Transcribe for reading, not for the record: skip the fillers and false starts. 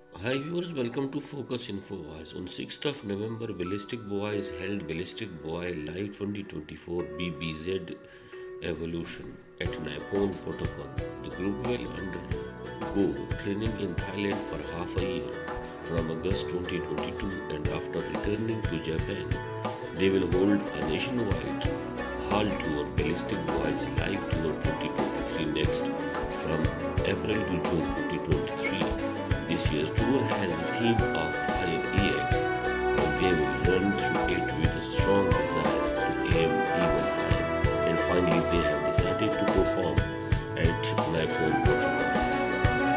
Hi viewers, welcome to Focus Info Voice. On 6th of November, Ballistik Boyz held Ballistik Boy Live 2024 BBZ Evolution at Nippon Protocol. The group will undergo training in Thailand for half a year from August 2022, and after returning to Japan, they will hold a nationwide hall tour Ballistik Boyz Live Tour 2023 next from April to June 2023. This year's tour has the theme of